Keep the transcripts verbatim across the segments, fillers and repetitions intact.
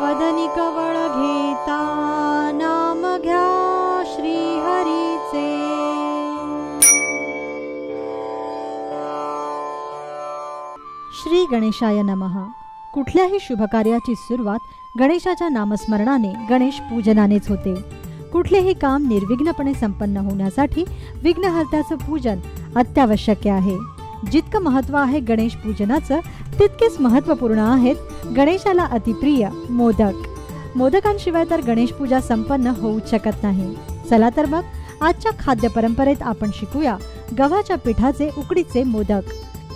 वदनी कवळ घेता नाम घ्या श्री हरीचे। श्री गणेशाय नमः। कुठल्याही शुभकार्याची सुरुवात गणेशाच्या नामस्मरणाने, गणेश पूजनानेच होते। कुठलेही काम निर्विघ्नपणे संपन्न होण्यासाठी विघ्नहर्त्याचं पूजन अत्यावश्यक आहे। जितकं महत्त्व आहे गणेश पूजनाचं, तितकेच महत्त्वपूर्ण आहेत गणेशाला अतिप्रिय मोदक। मोदकांशिवाय तर गणेश पूजा संपन्न होऊच शकत नाही। चला तर मग आजच्या खाद्य परंपरेत आपण शिकूया गव्हाच्या पिठाचे उकडीचे मोदक।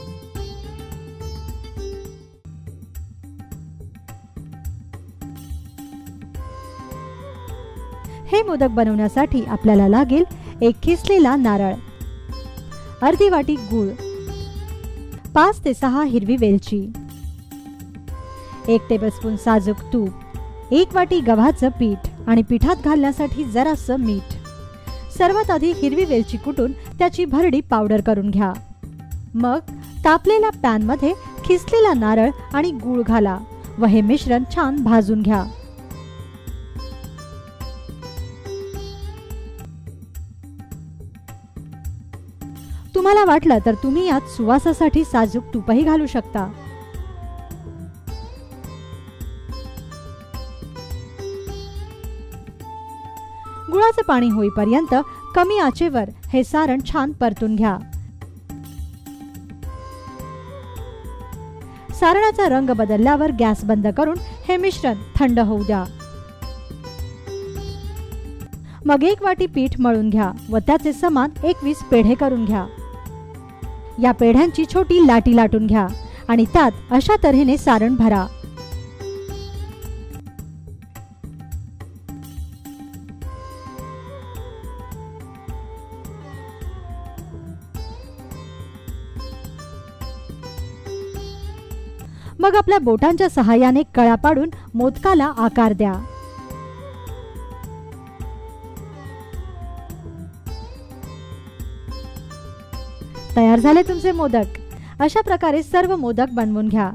हे मोदक बनवण्यासाठी आपल्याला लागेल एक किसलेला नारळ, अर्धी वाटी गूळ, पाच ते सहा हिरवी वेलची, एक टेबलस्पून साजूक तूप, एक वाटी गव्हाचं पीठ आणि पिठात घालण्यासाठी जरासं मीठ। सर्वात आधी हिरवी वेलची कुटून त्याची भरडी पावडर करून घ्या। मग तापलेल्या पॅन मध्ये खिसलेला नारळ आणि गूळ घाला व हे मिश्रण छान भाजून घ्या। तुम्हाला वाटलं तर तुम्ही यात सुवासासाठी साजूक तूपही घालू शकता। गुळाचं पाणी होईपर्यंत कमी आचेवर हे सारण छान परतून घ्या। सारणाचा रंग बदलल्यावर गॅस बंद करून हे मिश्रण थंड होऊ द्या। मग एक वाटी पीठ मळून घ्या व त्याचे समान एकवीस पेढे करून घ्या। या पेढ्यांची छोटी लाटी लाटून घ्या आणि त्यात अशा तऱ्हेने सारण भरा। मग आपल्या बोटांच्या सहाय्याने कळा पाडून मोदकाला आकार द्या। तयार झाले तुमचे मोदक। अशा प्रकारे सर्व मोदक बनवून घ्या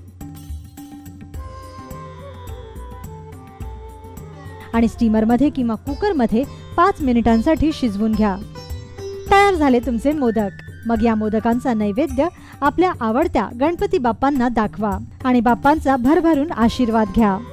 आणि स्टीमर मध्ये किंवा कुकर मध्ये पाच मिनिटांसाठी शिजवून घ्या। तयार झाले तुमचे मोदक। मग या मोदकांचा नैवेद्य आपल्या आवडत्या गणपती बाप्पांना दाखवा आणि बाप्पांचा भरभरून आशीर्वाद घ्या।